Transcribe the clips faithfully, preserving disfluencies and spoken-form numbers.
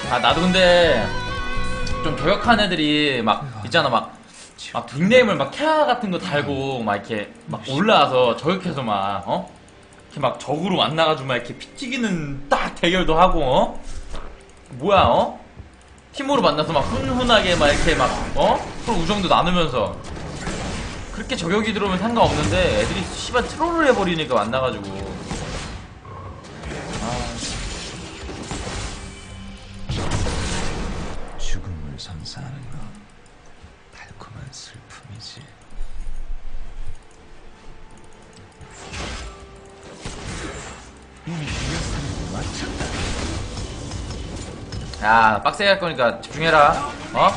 아 나도 근데 좀 저격한 애들이 막 있잖아 막 막 닉네임을 막 캐아 같은 거 달고 막 이렇게 막 올라와서 저격해서 막 어? 이렇게 막 적으로 만나가지고 막 이렇게 피 튀기는 딱 대결도 하고 어? 뭐야 어? 팀으로 만나서 막 훈훈하게 막 이렇게 막 어? 서로 우정도 나누면서 그렇게 저격이 들어오면 상관없는데 애들이 씨발 트롤을 해버리니까 만나가지고 아. 죽음을 선사하는 건 달콤한 슬픔이지. 이미 리허설을 마쳤다. 야 빡세게 할 거니까 집중해라 어?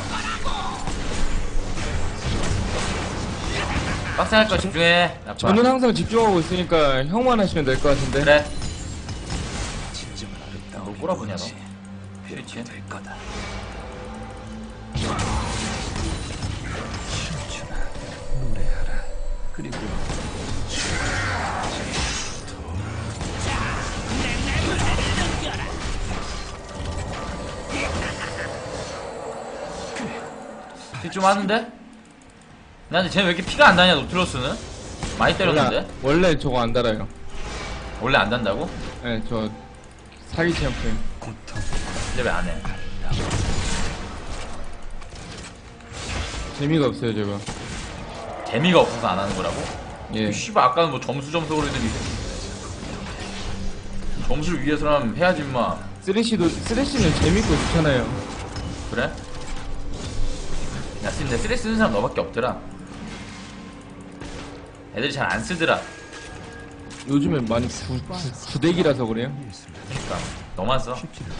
빡세게 할 거 집중해 아빠. 저는 항상 집중하고 있으니까 형만 하시면 될 것 같은데. 그래 진정한 아름다움이 너 꼬라보냐, 너? 뭔지 그렇지. 배우게 될 거다. 춤추라, 노래하라, 그리고 딜 좀 하는데? 나한테 쟤는 왜 이렇게 피가 안 나냐 노틀러스는? 많이 때렸는데? 원래, 원래 저거 안 달아요. 원래 안 단다고? 네, 저 사기 챔프. 고통, 근데 왜 안 해? 재미가 없어요, 저거. 재미가 없어서 안 하는 거라고? 예. 씨발 아까는 뭐 점수 점수 그러더니 점수를 위해서라면 해야지 임마. 쓰레쉬도 쓰레쉬는 재밌고 좋잖아요. 그래? 야 근데 쓰레 쓰는 사람 너밖에 없더라. 애들이 잘 안 쓰더라. 요즘에 많이 구, 구, 구대기라서 그래요. 그러니까 너만 써.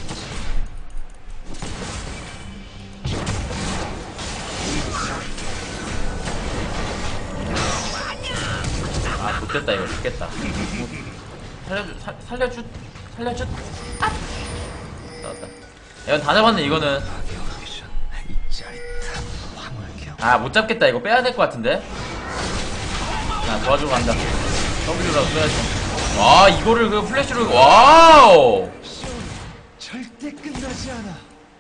아 좋겠다 이거 죽겠다. 살려주 살, 살려주 살려주 아! 나왔다. 이건 다 잡았네 이거는. 이 짜릿한 황홀경. 아 못 잡겠다 이거 빼야 될 것 같은데. 자 도와주러 간다. W라도 써야지. 와 이거를 그 플래시로 와우. 절대 끝나지 않아.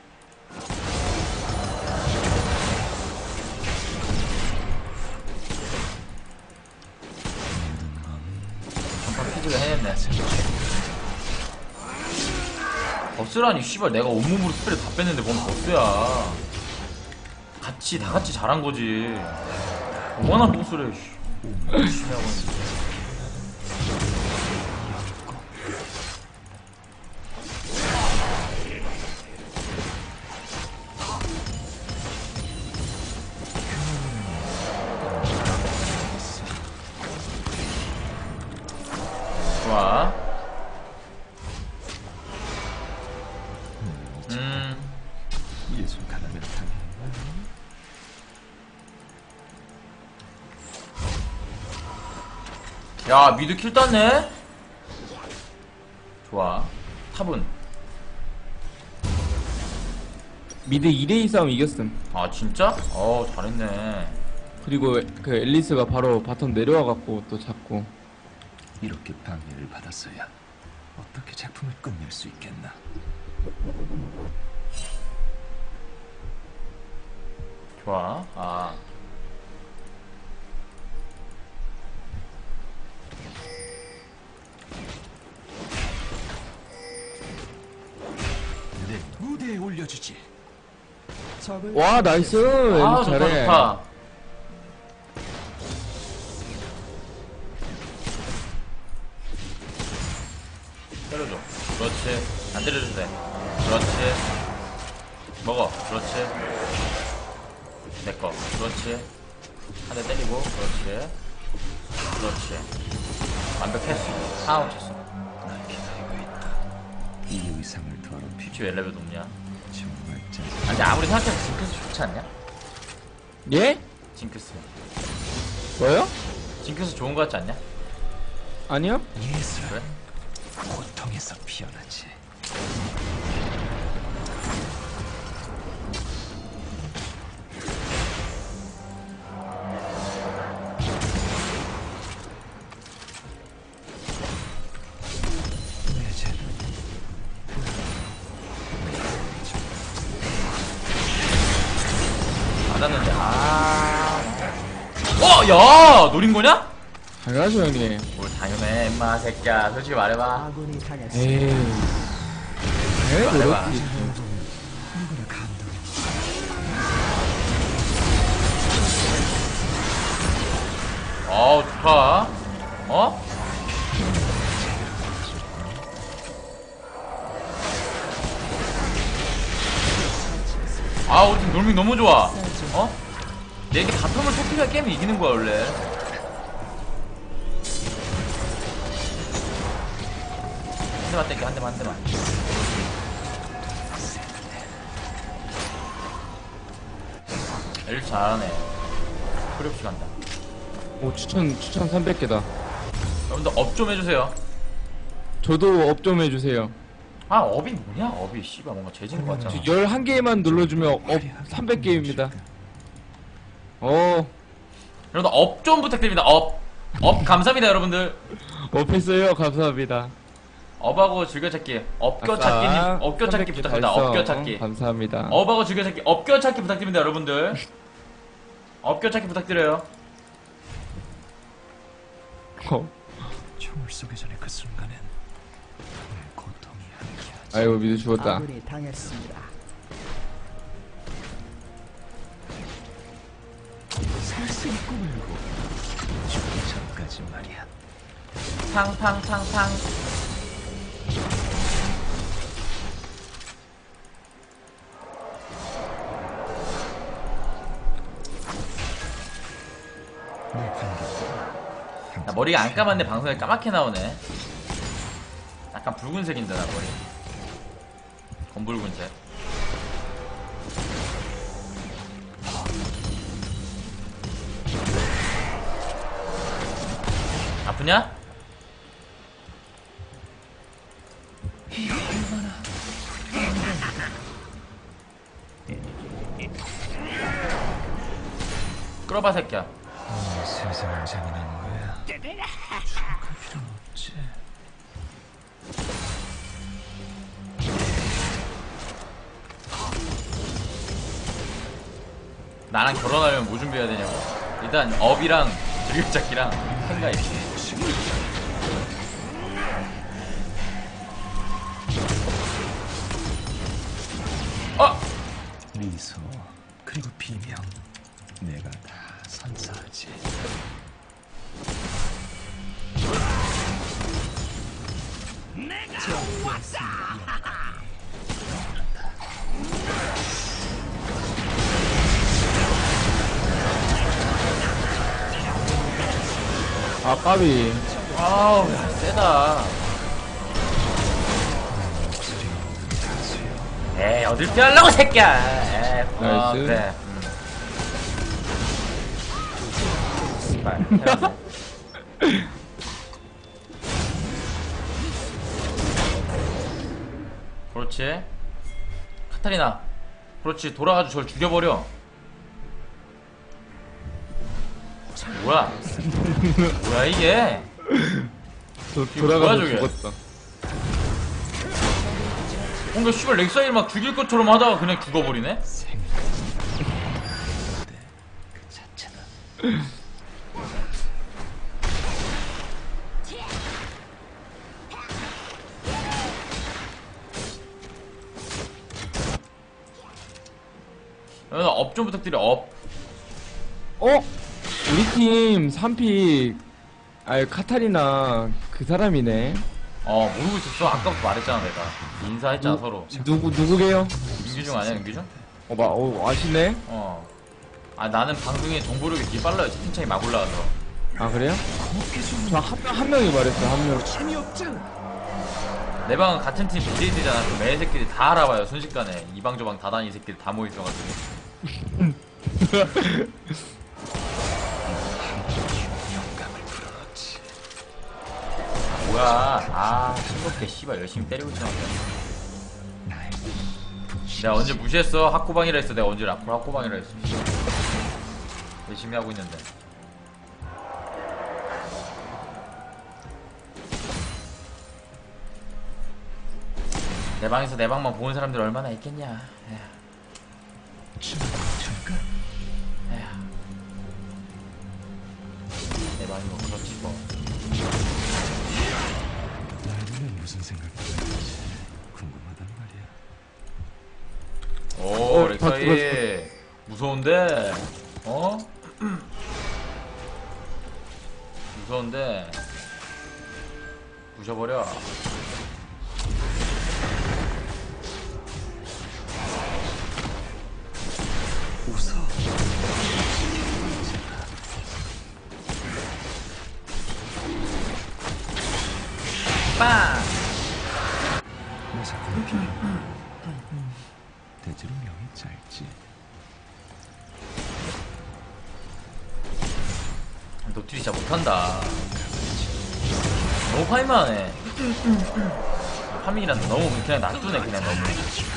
전판 피즈를 해냈네. 버스라니 씨발 내가 온몸으로 스펠을 다 뺐는데 뭔 버스야. 같이 다 같이 잘한 거지. 뭐나 버스래. 열심히 하고 있는데. 좋아. 음. 예술 가라면 당해. 야 미드 킬 땄네. 좋아. 탑은 미드 이 대이 싸움 이겼음. 아 진짜? 어 잘했네. 그리고 그 앨리스가 바로 바텀 내려와갖고 또 잡고. 이렇게 방해를 받았어야 어떻게 작품을 끝낼 수 있겠나? 좋아. 아 내 무대에 올려주지. 와 나이스. 아, 앨리스 좋다, 잘해. 좋다. 때려줘. 그렇지. 안 때려줘도 돼. 그렇지. 먹어. 그렇지. 내꺼. 그렇지. 한 대 때리고. 그렇지. 그렇지. 완벽했어. 하나 쳤어. 날 기다리고 있다. 이 의상을 더럽히 피치 왜 레벨 높냐? 정말 짠. 아, 근데 아무리 생각해도 징크스 좋지 않냐? 예? 징크스. 뭐요? 징크스 좋은 거 같지 않냐? 아니요? 예술 그래? 고통에서 피어나지. 내 죄는 야 노린 거냐? 당연하죠 형님. 뭘 당연해 임마 새끼야 솔직히 말해봐. 아군이 당했습니다. 에이. 당연히 말해봐. 그렇지. 누구나 감동이 어우 좋다. 어? 아 우리 팀 놀밍 너무 좋아. 어? 내게 바텀을 터뜨려야 게임이 이기는 거야 원래. 한 대만 땡겨 한 대만 한 대만. 엘리 잘하네. 소리 없이 간다. 오 추천 추천 삼백 개다. 여러분들 업 좀 해주세요. 저도 업 좀 해주세요. 아 업이 뭐냐 업이 씨발 뭔가 죄진 거 같잖아. 저 열한 개만 눌러주면 업 삼백 개입니다. 어, 여러분들 업 좀 부탁드립니다. 업. 업 감사합니다 여러분들. 업 했어요. 감사합니다. 업하고 즐겨찾기. 업겨찾기님 아싸, 업겨찾기 삼백 개 부탁드립니다. 달성. 업겨찾기. 감사합니다. 업하고 즐겨찾기. 업겨찾기 부탁드립니다 여러분들. 업겨찾기 부탁드려요. 어. 총을 쏘기 전에 그 순간엔 내 고통이 함께하지. 아이고 미드 죽었다. 아군이 당했습니다. 살생 꿈을 보. 죽기 전까지 말이야. 팡팡팡팡. 내 관객들. 나 머리가 안 감았는데 방송에 까맣게 나오네. 약간 붉은색인데 나 머리. 검붉은색. 아프냐? 끌어봐 새끼야. 온 세상을 장인하는 거야. 죽을 필요는 없지. 나랑 결혼하려면 뭐 준비해야 되냐고. 일단 업이랑 즐겨찾기랑 생각이. 어! 미소 그리고 비명 내가 다 선사하지. 아 까비. 아우 야 세다. 에이 어딜 피하려고 새끼야. 에이, 어, 나이스. 그래. 음. 씨발, 해봤네. 그렇지. 카타리나. 그렇지. 돌아가지고 저를 죽여버려. 뭐야? 뭐야 이게? 도, 이거 돌아가서 뭐야, 저게? 죽었다. 뭔가 씨발 렉사일 막 죽일 것처럼 하다가 그냥 죽어버리네? 생각. 그 자체다. 여러분 업 좀 부탁드려. 업. 어? 우리 팀 삼 픽. 아유 카타리나 그 사람이네. 어 모르고 있었어. 아까부터 말했잖아 내가. 인사했잖아 누- 서로. 누구 누구게요? 윤규중 아니야 윤규중? 어, 마, 어 아시네? 어. 아 나는 방송에 정보력이 되게 빨라요. 채팅창이 막 올라와서. 아 그래요? 저한 한 명이 말했어 한 명. 내 방은 같은 팀 비제이들잖아. 그 매 새끼들이 다 알아봐요 순식간에. 이 방 저 방 다 다니는 새끼들 다 모여있어가지고. 영감을 불어넣지. 뭐야. 아 싱겁게 씨발 열심히 때리고 있잖아. 나의 내가 언제 무시했어? 학고방이라 했어. 내가 언제 앞으로 학고방이라 했어. 열심히 하고 있는데. 내 방에서 내 방만 보는 사람들 얼마나 있겠냐. 에휴, 춤을 줄까? 에휴. 생각보다 궁금하단 말이야. 오 어, 다 렉사이 무서운데 어? 무서운데 부셔버려. 웃어. 빵! 내 작품의 비밀. 대체로 명이 짧지. 노틸이 진짜 못한다. 너무 파밍만 하네. 파밍이란다. 너무 그냥 놔두네 그냥 너무.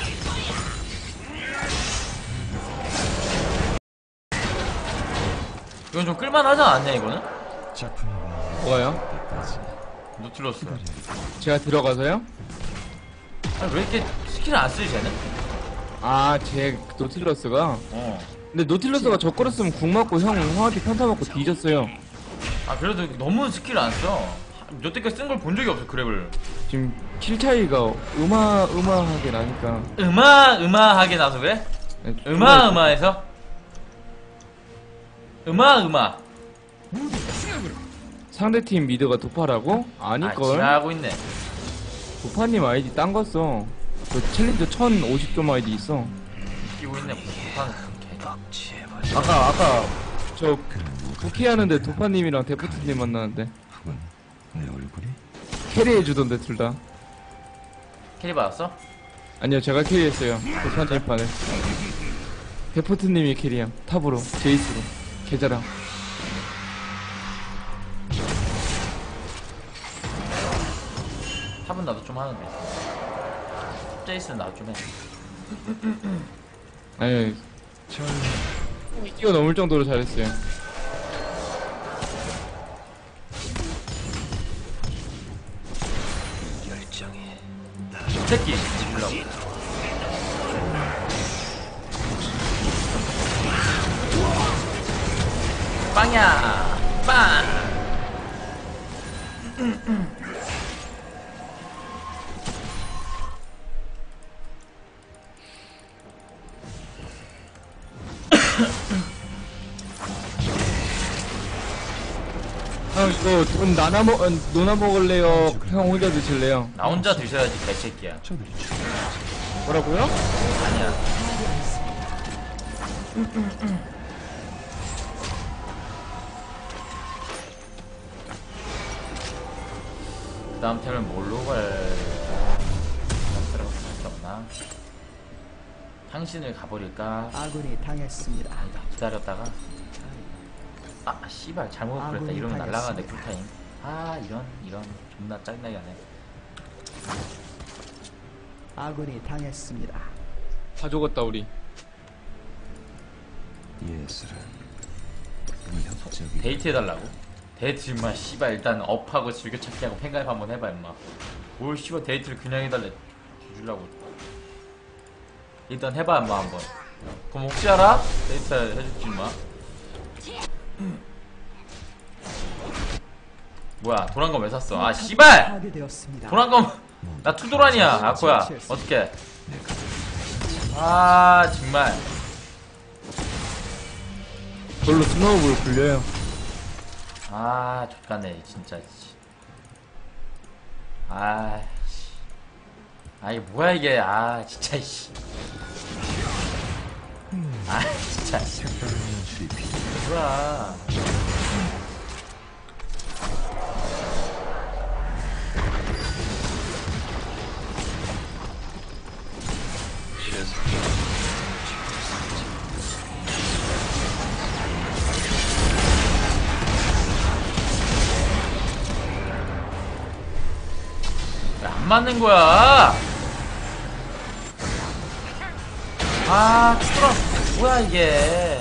이건 좀 끌만하지 않냐 이거는? 작품의 명이 뭐가요? 때까지 노틸러스. 기다려야 돼. 제가 들어가서요? 아니 왜 이렇게 스킬을 안 쓰지 쟤는? 아, 제 노틸러스가. 어. 근데 노틸러스가 저 거렸으면 궁 맞고 형 형한테 편타 맞고 뒤졌어요. 아 그래도 너무 스킬을 안 써. 여태까지 쓴 걸 본 적이 없어 그랩을. 지금 킬 차이가 으마으마하게 나니까. 으마으마하게 나서 그래? 으마으마해서? 으마으마. 상대팀 미드가 도파라고? 아 아닐걸? 지나가고 있네. 도파님 아이디 딴 거 써. 저 챌린저 천오십 점 아이디 있어. 끼고 있네. 못하는 개. 아까 아까 저 부키 하는데 도파님이랑 데프트님 만나는데 혹은 내 얼굴이 캐리해 주던데 둘 다. 캐리 받았어? 아니요, 제가 캐리했어요. 도파님 판에. 데프트님이 캐리함. 탑으로 제이스로 계좌랑. 탑은 나도 좀 하는데. 제이스는 나도 좀 해. 아니 뛰어넘을 정도로 잘했어요. 새끼 죽이려고. 빵야 빵. 형 이거 돈 나눠 먹 어, 노나 먹을래요? 형 혼자 드실래요? 나 혼자 드셔야지 개새끼야. 저들이 죽어. 뭐라고요? 아니야. 그 다음 템을 뭘로 갈까? 들어갈 수 없나? 당신을 가버릴까? 아군이 당했습니다. 아니다 기다렸다가 아 씨발 잘못 아군이 그랬다 이러면 날라가는데 당했습니다. 쿨타임. 아 이런 이런 존나 짜증나게 하네. 아군이 당했습니다. 다 죽었다 우리. 예술은 위협적이. 데이트 해달라고? 데이트 임마 씨발 일단 업하고 즐겨찾기 하고 팬가입 한번 해봐 임마. 뭘 씨발 데이트를 그냥 해달래 주려고. 일단 해봐 임마 한번. 그럼 혹시 알아? 데이트 해줄지 임마. 뭐야 도란검 왜 샀어? 아 씨발! 파괴되었습니다. 도란검 나 투도란이야 아코야 어떡해. 아 정말 별로 스노우볼 굴려요. 아 족가네 진짜. 아 씨. 아 이게 뭐야 이게 아 진짜 씨. 아 진짜 색다른 연출이 필요해. 뭐야. 왜 안 맞는 거야? 아, 추더라. 뭐야, 이게.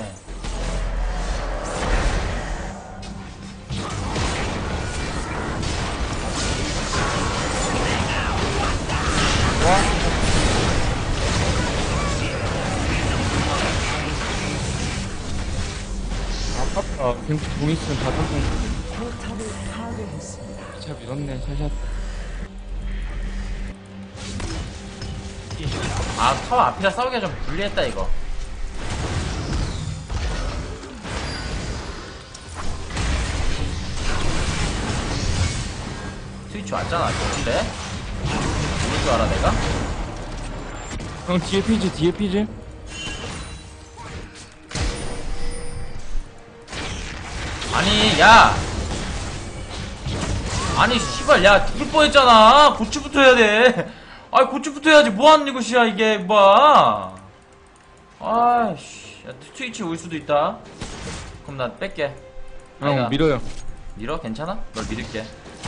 아깝다. 갱공 있으면 다 성공. 포탑을 파괴했습니다. 차 밀었네. 샷샷. 아 타워 앞이라 싸우기가 좀 불리했다 이거. 스위치 왔잖아 근데 모를 줄 알아 내가? 형 뒤에 피지 뒤에 피지. 아니 야 아니 씨발 야 죽을 뻔했잖아. 고추부터 해야 돼. 아이 고추부터 해야지 뭐하는 이것이야 이게 뭐야. 아이씨 야 스위치 올 수도 있다. 그럼 나 뺄게. 형 아이가. 밀어요. 밀어? 괜찮아? 널 믿을게.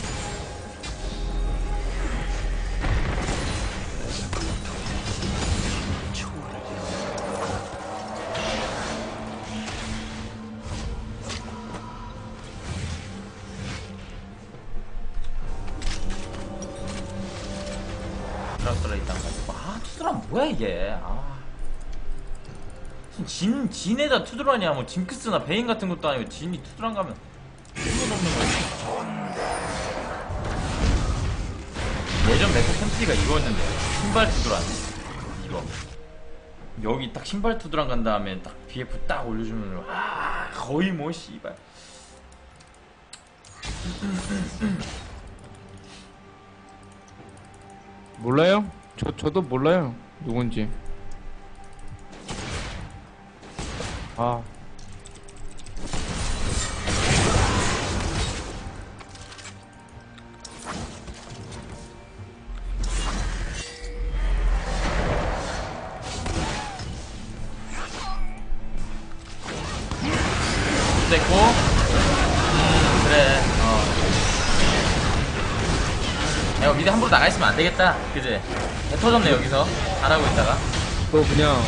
트라스라 일단 가지고 아 투드란 뭐야 이게. 아 무슨 진 진에다 투드란이야. 뭐 징크스나 베인 같은 것도 아니고 진이 투드란 가면 힘은 없는 거지. 예전 메타 템플리가 이거였는데 신발 투드란 이거 여기 딱 신발 투드란 간 다음에 딱 비에프 딱 올려주면 아 거의 뭐 씨발. 몰라요? 저 저도 몰라요. 누군지. 아. 됐고 음, 그래 어 야 미드 함부로 나가있으면 안되겠다 그지? 배 터졌네 여기서 안하고 있다가. 또 그냥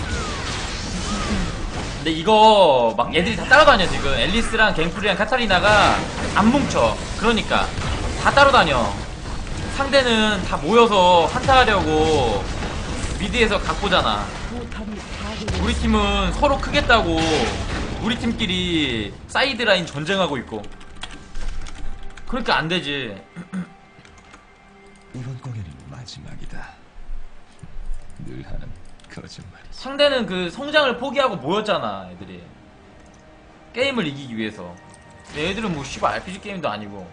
근데 이거 막 얘들이 다 따라다녀 지금. 앨리스랑 갱플이랑 카타리나가 안 뭉쳐. 그러니까 다 따라다녀. 상대는 다 모여서 한타하려고 미드에서 각보잖아. 우리 팀은 서로 크겠다고 우리 팀끼리 사이드 라인 전쟁하고 있고. 그러니까 안 되지. 이번 공연은 마지막이다. 늘 하는 거짓말이지. 상대는 그 성장을 포기하고 모였잖아 애들이. 게임을 이기기 위해서. 근데 애들은 뭐 씨발 알피지 게임도 아니고.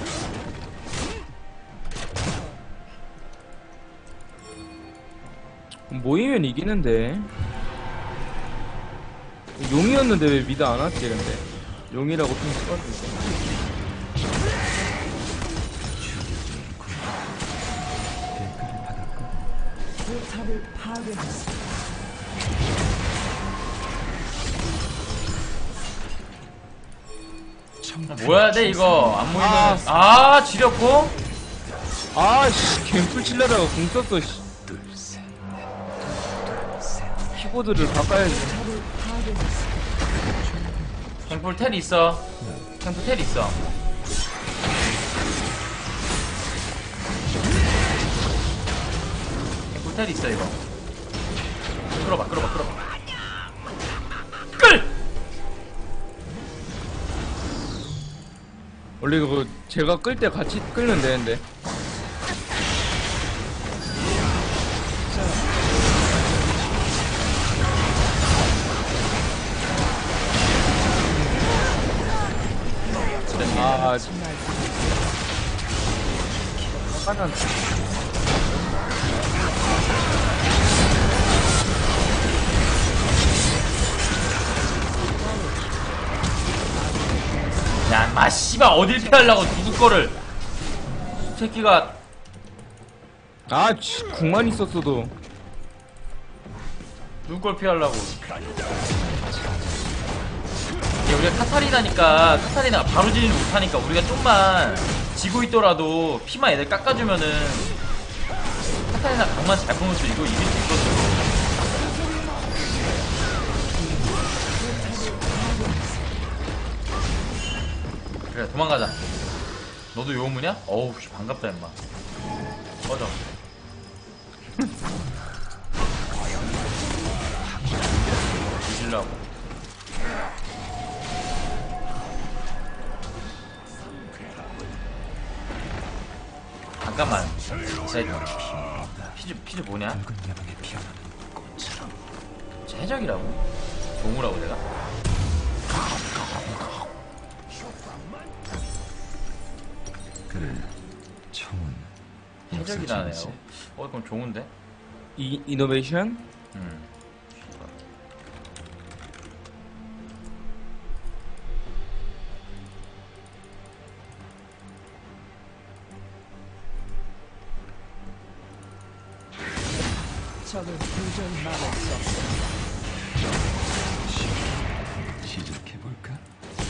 모이면 이기는데. 용이었는데 왜 미드 안 왔지 근데. 용이라고 좀 써가지고. 포탑을 파괴했습니다. 뭐 해야 돼 이거 안 모이면. 아 지렸고. 아씨 갱플 칠려다가 공 썼어. 씨. 키보드를 바꿔야지. 갱플 텔 있어. 갱플 텔 있어. 갱플 텔 있어 이거. 끌어봐 끌어봐 끌어봐. 끌! 원래 이거 제가 끌 때 같이 끌면 되는데. 아, 화난. 야, 마 씨발 어딜 피하려고 누구 거를. 이 새끼가. 아, 씨, 궁만 있었어도. 누구 걸 피하려고. 야, 우리가 카타리나니까 카타리나가 바로 지지 못하니까 우리가 좀만 지고 있더라도 피만 애들 깎아주면은 카타리나 강만 잘 보면서 이거 이길 수 있거든. 그래 도망가자. 너도 요무냐? 어우 씨 반갑다 임마. 꺼져. 뒤질라고. 잠깐만. 제 피즈 피즈 뭐냐? 붉은 야망에 피어나는 꽃처럼. 해적이라고? 동우라고 내가? 그래, 총은 해적이라네요. 역사적이지. 어 그럼 좋은데? 이 이노베이션? 음. 적을 도저히 막을 수 없습니다. 시작해볼까?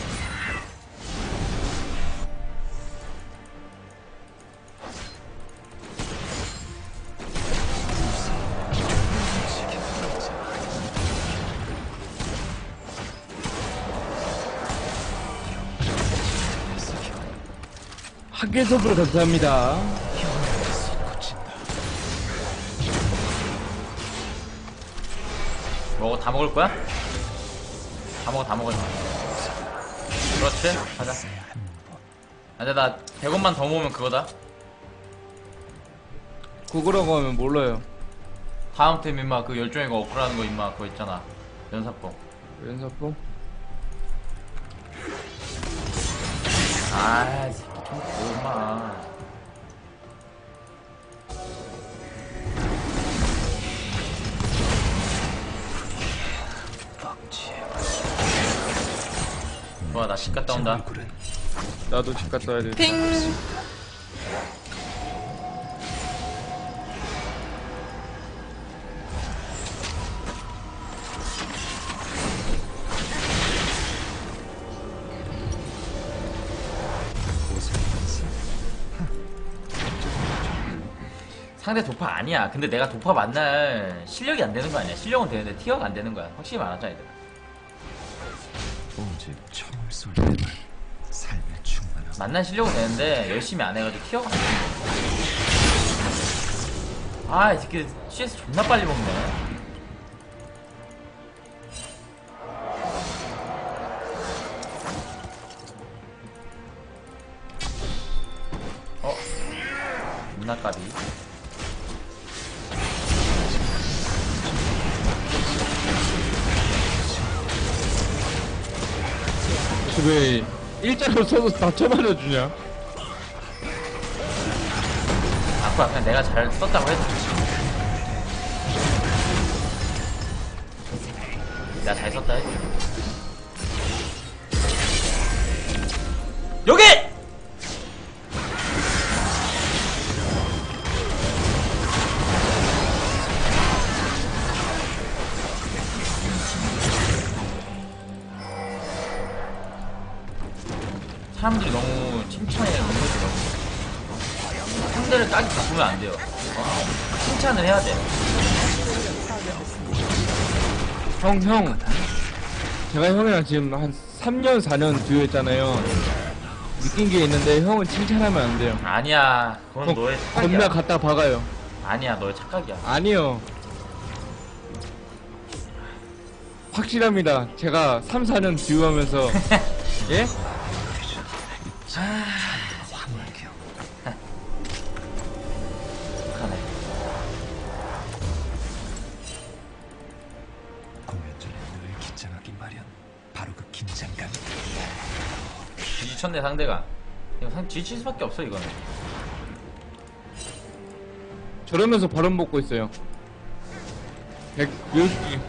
학계sob으로 감사합니다. 먹어 다 먹을 거야? 다 먹어 다 먹어. 그렇지. 가자. 아, 근데 나 백 원만 더 모으면 그거다. 그거라고 하면 몰라요. 다음 팀 임마 그 열정이가 어플하는 거 임마 그거 있잖아. 연사법. 연사포? 아, 새끼 좀 고마. 좋아, 나 집 갔다 온다. 얼굴은 나도 집 갔다 와야 돼. 핑! 상대 도파 아니야. 근데 내가 도파 만날 실력이 안 되는 거 아니야. 실력은 되는데 티어가 안 되는 거야. 확실히 말하자, 얘들아. 오직 총을 쏠 때만 삶에 충만한 만난 실력은 되는데 열심히 안 해가지고 티어가 안 되는 거야. 아, 이 새끼 씨에스 존나 빨리 먹네. 어? 문나까비. 왜 일자로 써서 다 쳐맞아주냐? 아까 그냥 내가 잘 썼다고 했지. 내가 잘 썼다 했지. 여기! 사람들이 너무 칭찬해 너무 싫어. 상대를 딱히 바꾸면 안 돼요. 어? 칭찬을 해야 돼. 형, 형. 제가 형이랑 지금 한 삼 년, 사 년 듀오했잖아요. 느낀 게 있는데 형은 칭찬하면 안 돼요. 아니야. 그건 형, 너의 착각이야. 겁나 갖다 박아요. 아니야. 너의 착각이야. 아니요. 확실합니다. 제가 삼, 사 년 듀오하면서 예? 화물경. 하네. 공연 전에 늘 긴장하기 마련. 바로 그 긴장감. 지지쳤네 상대가. 이거 상 지칠 수밖에 없어 이거는. 저러면서 발음 먹고 있어요. 백, 묘기.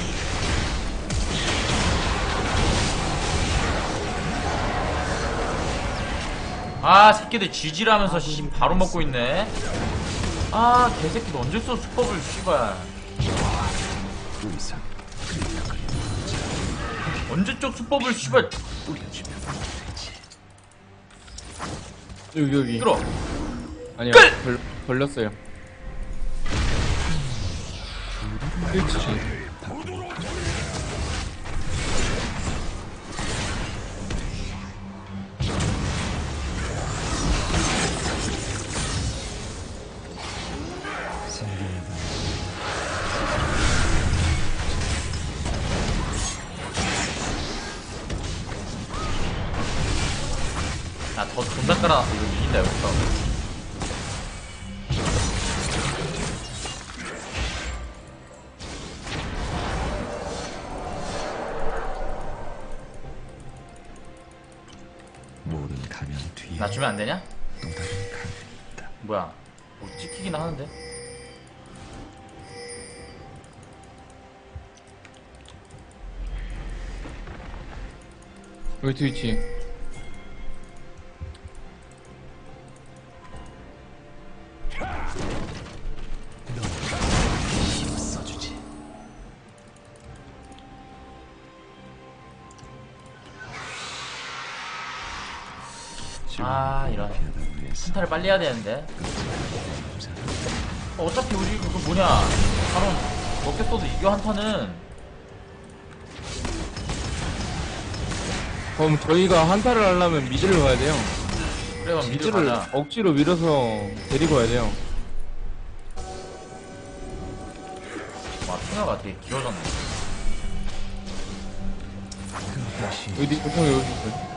아 새끼들 지지라면서 씨 바로 먹고 있네. 아 개새끼 너 언제 써 수법을 씨발. 의상. 언제 쪽 수법을 씨발. 뿌려주면 되지. 여기, 여기. 끌어. 아니요. 끌! 걸, 걸렸어요. 그렇지. 나더 존나 깔아놨어. 이거 이긴다 여기서. 나 주면 안 되냐? 또 다른 강을 있다. 뭐야? 뭐 찍히긴 하는데. 여기 트위치. 힘 써주지. 아, 이런. 피하다고 해서 한타를 빨리 해야 되는데. 어, 어차피 우리 그거 뭐냐? 바로 먹겠어도 이겨 한타는. 그럼 저희가 한타를 하려면 미드를 가야 돼요. 그래, 그럼 미드 미드를 가자. 억지로 밀어서 데리고 와야 돼요. 와, 핑화가 되게 길어졌네. 다시 여기 보통 여기 있어요.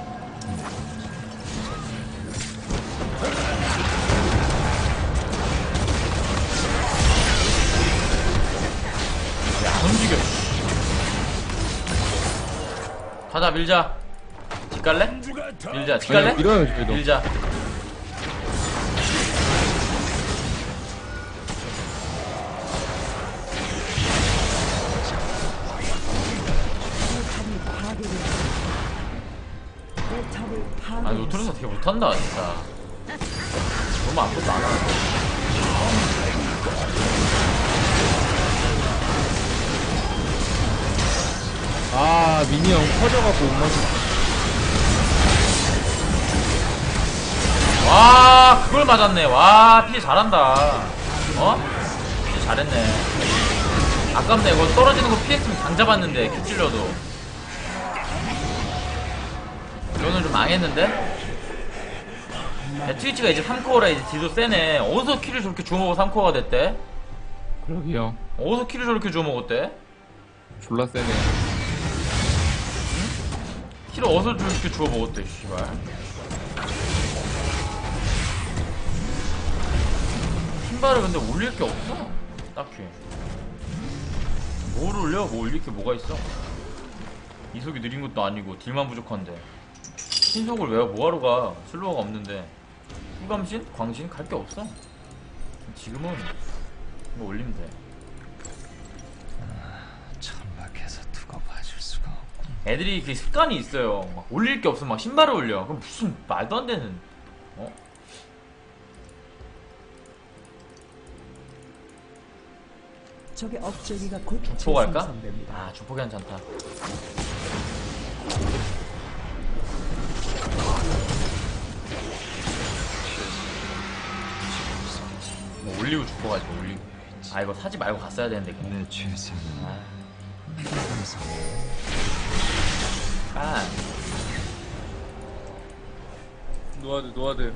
안 움직여. 가자, 밀자. 뒷갈래? 밀자, 뒷갈래? 아니, 밀어요 저희도. 밀자. 내 탑을 아, 파괴했어. 노트레스 되게 못한다, 진짜. 너무 아무것도 안 하네. 아 미니언 커져갖고 못 맞췄어. 와, 그걸 맞았네. 와, 피 잘한다. 어? 피 잘했네. 아깝네. 이거 떨어지는 거 피했으면 당 잡았는데, 큐 찔려도. 이거는 좀 망했는데? 야, 트위치가 이제 삼 코어라 이제 딜도 세네. 어디서 킬을 저렇게 주워먹어 삼 코어가 됐대? 그러게요. 어디서 킬을 저렇게 주워먹었대? 졸라 세네. 킬을 어디서 저렇게 주워먹었대, 씨발. 신발을 근데 올릴 게 없어. 딱히. 뭘 올려? 뭐 올릴 게 뭐가 있어? 이속이 느린 것도 아니고 딜만 부족한데. 신속을 왜 뭐하러 가? 슬로어가 없는데. 후감신? 광신? 갈 게 없어. 지금은 뭐 올리면 돼. 천박해서 두고 봐줄 수가 없고. 애들이 그 습관이 있어요. 막 올릴 게 없으면 막 신발을 올려. 그럼 무슨 말도 안 되는. 어? 적의 업적이가 곧 주포 갈까? 재생산됩니다. 아, 주포 괜찮다. 뭐 올리고 주포 가지, 뭐 올리고. 아, 이거 사지 말고 갔어야 되는데. 그냥. 내 최선은 아, 믿으면서 아. 노아드 노아드.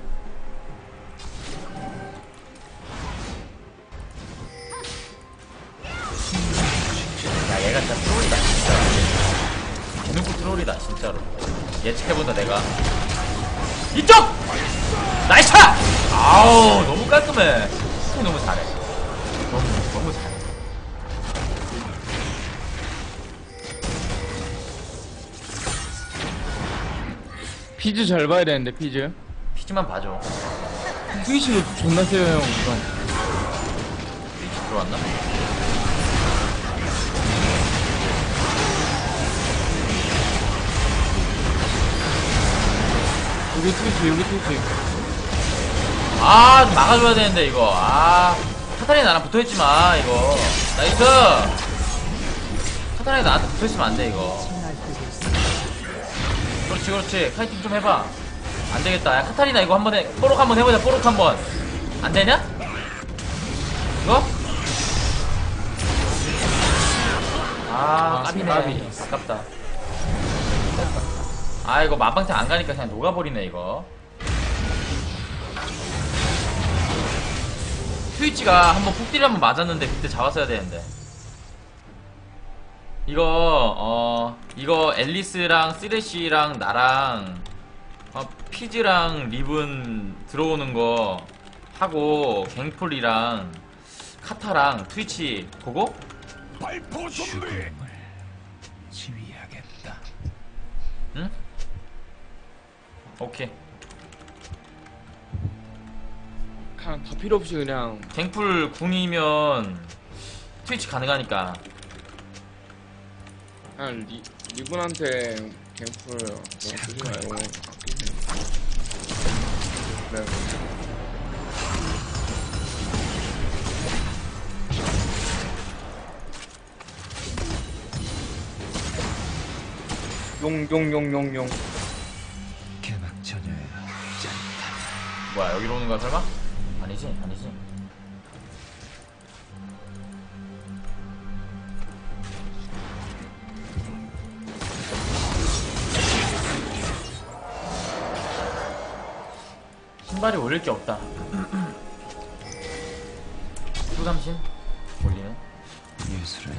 야, 얘가 진짜 트롤이다, 진짜. 대놓고 트롤이다, 진짜로. 예측해본다, 내가. 이쪽! 나이스! 아우, 너무 깔끔해. 너무 잘해. 너무, 너무 잘해. 피즈 잘 봐야 되는데 피즈. 피지만 봐줘. 트위치도 존나 세요 형. 이건. 스위치 들어왔나? 여기 트위치 여기 트위치. 아, 좀 막아줘야 되는데, 이거. 아, 카타리나 나랑 붙어있지마, 이거. 나이스! 카타리나 나한테 붙어있으면 안 돼, 이거. 그렇지, 그렇지. 카이팅 좀 해봐. 안 되겠다. 야, 카타리나 이거 한번 해. 뽀록 한번 해보자, 뽀록 한번. 안 되냐? 이거? 아, 아, 까비네. 까비. 아깝다. 아, 이거 만방탱 안 가니까 그냥 녹아버리네, 이거. 트위치가 한번 폭딜 한번 맞았는데 그때 잡았어야 되는데. 이거 어 이거 앨리스랑 쓰레쉬랑 나랑 어, 피즈랑 리븐 들어오는 거 하고 갱플이랑 카타랑 트위치 보고 죽음을 지휘하겠다. 응? 오케이. 다, 다 필요 없이 그냥 갱플 궁이면 트위치 가능하니까. 그냥 리, 리븐한테 갱플 너무 쓰지 말고 아끼세요. 네. 용용용용용. 개막 전야의 짜릿함. 뭐야, 여기로 오는 거야 설마? 아니지, 아니지. 신발이 올릴 게 없다. 수감신 올리네. 예술은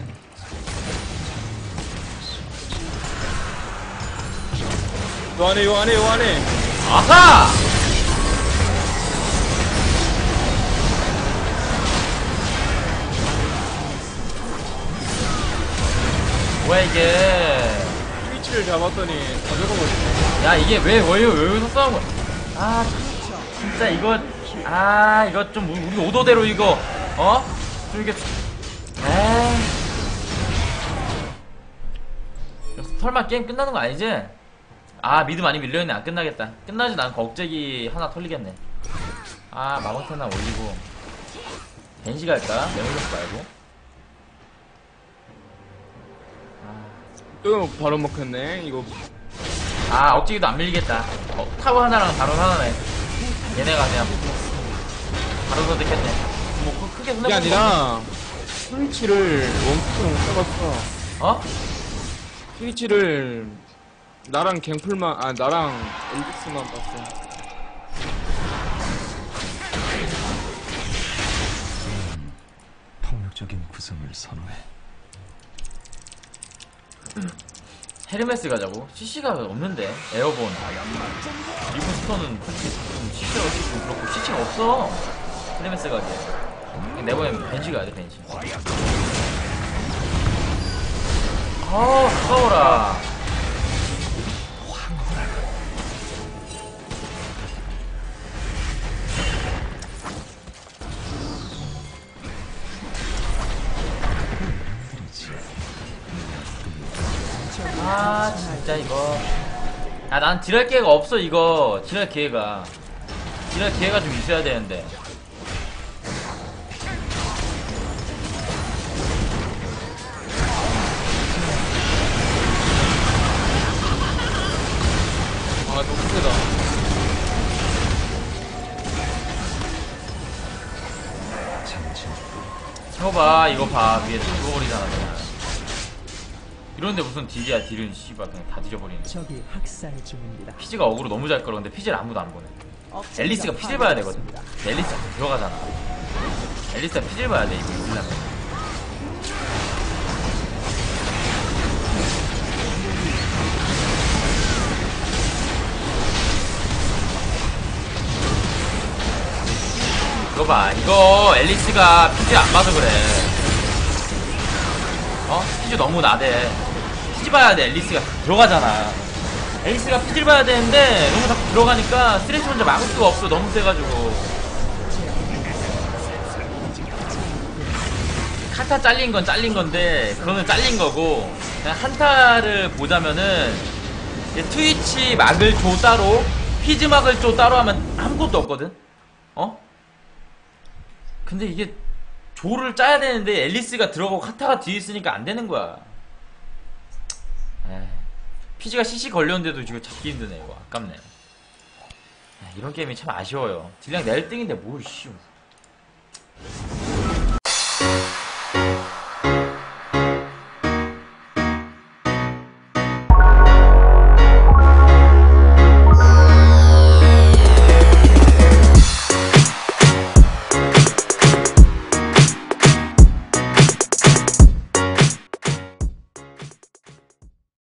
요 안에 요 안에 요 안에. 아하! 뭐야 이게? 트위치를 잡았더니 다 죽어버리네. 야 이게 왜 왜 여기서 싸운 거야? 아 진짜 이거 아 이거 좀 우리 우리 오도대로 이거 어? 좀 이게 에이 설마 게임 끝나는 거 아니지? 아 미드 많이 밀려있네. 안 끝나겠다. 끝나진 않고 억제기 하나 털리겠네. 아 마방테나 올리고 벤시 갈까? 메모리스 말고. 또 바로 먹혔네 이거. 아 억제기도 안 밀리겠다. 어, 타워 하나랑 바로 하나네. 얘네가 그냥 바로 선택했네. 뭐 크- 크게 그게 손해보는 아니라 트위치를 원피스로 못 잡았어. 거. 어? 트위치를 나랑 갱플만 아 나랑 엘릭스만 봤어. 폭력적인 구성을 선호해. 헤르메스 가자고? 씨씨가 없는데 에어본 리본 스톤은 솔직히 좀 씨씨가 없이 좀 그렇고 씨씨가 없어. 헤르메스 가게 내보내면 벤시 가야 돼. 벤시. 아우 아까워라. 아 진짜 이거 아 난 딜할 기회가 없어. 이거 딜할 기회가 딜할 기회가 좀 있어야 되는데. 아 너무 세다. 잠시 이거 봐 이거 봐 위에 죽어버리잖아 그냥. 이런데 무슨 딜이야. 딜은 씨발 그냥 다 뒤져버리네. 적이 학살 중입니다. 피지가 어그로 너무 잘 끌었는데 피지를 아무도 안 보네. 억제기가 앨리스가 피질 봐야 되거든. 파괴되었습니다. 앨리스가 들어가잖아. 앨리스가 피질 봐야 돼 이거 이기려면. 이거 봐 이거 앨리스가 피지 안 봐서 그래. 어? 피지 너무 나대. 피지 봐야 돼. 앨리스가 들어가잖아. 앨리스가 피질 봐야 되는데 너무 자꾸 들어가니까 스트레스 혼자 막을 수가 없어. 너무 세가지고. 카타 잘린 건 잘린 건데 그거는 잘린 거고, 그냥 한타를 보자면은 이제 트위치 막을 줘 따로 피즈 막을 줘 따로 하면 아무것도 없거든. 어? 근데 이게 조를 짜야 되는데 앨리스가 들어가고 카타가 뒤에 있으니까 안 되는 거야. 에이, 피지가 씨씨 걸렸는데도 지금 잡기 힘드네. 이거 아깝네. 에이, 이런 게임이 참 아쉬워요. 딜량 내 일 등인데 뭘 씨.